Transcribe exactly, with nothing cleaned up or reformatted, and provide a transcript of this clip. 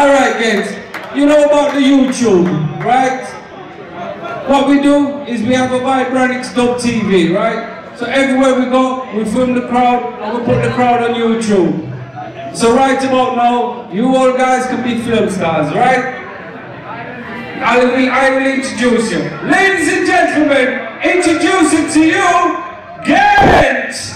Alright kids, you know about the YouTube, right? What we do is we have a Vibronics dub T V, right? So everywhere we go, we film the crowd and we put the crowd on YouTube. So right about now, you all guys can be film stars, right? I will, I will introduce you. Ladies and gentlemen, introducing to you, Gent!